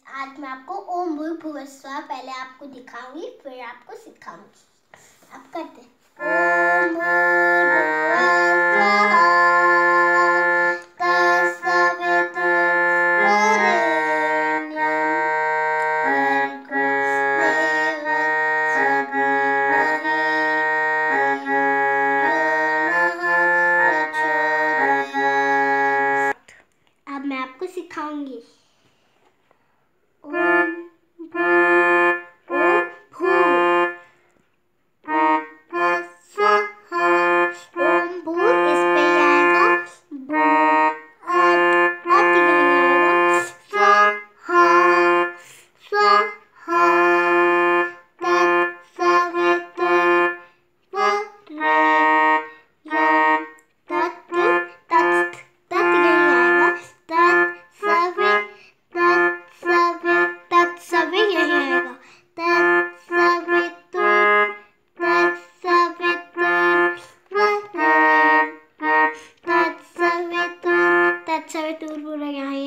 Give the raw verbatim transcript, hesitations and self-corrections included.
आज मैं आपको ओम भूर्भुवः स्वः पहले आपको दिखाऊंगी, फिर आपको सिखाऊंगी। आप करते ओम भूर्भुवः स्वः तत्सवितुर्वरेण्यं भर्गो देवस्य धीमहि धियो यो नः प्रचोदयात्। अब मैं आपको सिखाऊंगी। ओम भू ओ भू स्वः। ओम भूर इस पे आएगा, भू अत अत यही आएगा, स्वः स्वः तत्सवितुर्वरेण्यं तत् तत् तत् यही आएगा, तत्सवि तत्सवि तत्सवि यही आएगा, तत्सवितुर् तत्सवितुर्वरेण्यं तत्सवितुर् तत्सवितुर् पूरा यहाँ